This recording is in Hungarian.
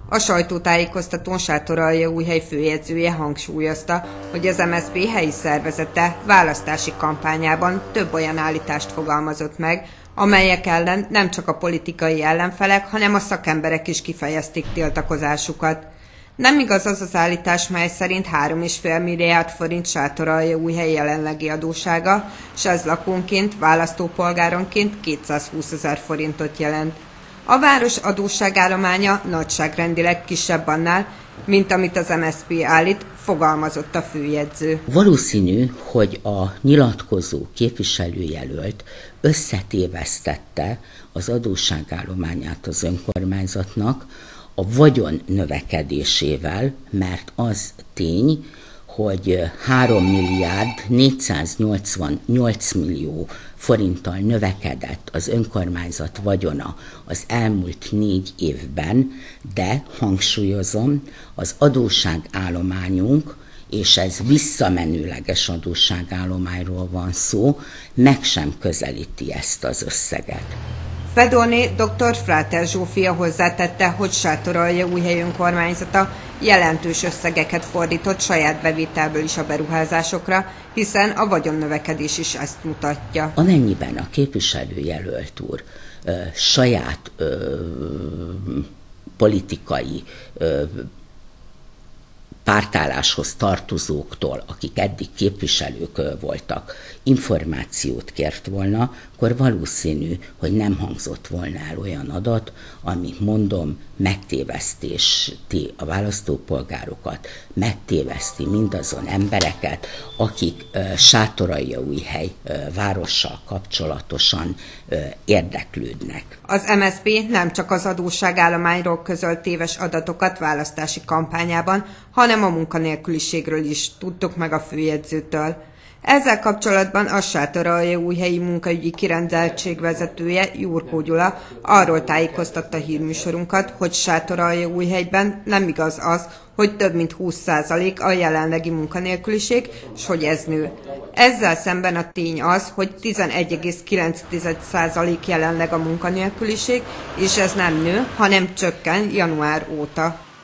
A sajtótájékoztatón Sátoraljaújhely főjegyzője hangsúlyozta, hogy az MSZP helyi szervezete választási kampányában több olyan állítást fogalmazott meg, amelyek ellen nem csak a politikai ellenfelek, hanem a szakemberek is kifejezték tiltakozásukat. Nem igaz az az állítás, mely szerint 3,5 milliárd forint Sátoraljaújhely jelenlegi adóssága, s ez lakónként, választópolgáronként 220 000 forintot jelent. A város adósságállománya nagyságrendileg kisebb annál, mint amit az MSZP állít, fogalmazott a főjegyző. Valószínű, hogy a nyilatkozó képviselőjelölt összetévesztette az adósságállományát az önkormányzatnak a vagyon növekedésével, mert az tény, hogy 3 milliárd 488 millió forinttal növekedett az önkormányzat vagyona az elmúlt 4 évben, de hangsúlyozom, az adósságállományunk, és ez visszamenőleges adósságállományról van szó, meg sem közelíti ezt az összeget. Fedorné dr. Fráter Zsófia hozzátette, hogy Sátoraljaújhely önkormányzata jelentős összegeket fordított saját bevételből is a beruházásokra, hiszen a vagyonnövekedés is ezt mutatja. Amennyiben a képviselőjelölt úr saját politikai pártálláshoz tartozóktól, akik eddig képviselők voltak, információt kért volna, akkor valószínű, hogy nem hangzott volna el olyan adat, ami, mondom, megtéveszti a választópolgárokat, megtéveszti mindazon embereket, akik Sátoraljaújhely várossal kapcsolatosan érdeklődnek. Az MSZP nem csak az adósságállományról közölt téves adatokat választási kampányában, hanem a munkanélküliségről is, tudtuk meg a főjegyzőtől. Ezzel kapcsolatban a Sátoraljaújhelyi munkaügyi kirendeltség vezetője, Jurkó Gyula arról tájékoztatta hírműsorunkat, hogy Sátoraljaújhelyben nem igaz az, hogy több mint 20% a jelenlegi munkanélküliség, s hogy ez nő. Ezzel szemben a tény az, hogy 11,9% jelenleg a munkanélküliség, és ez nem nő, hanem csökken január óta.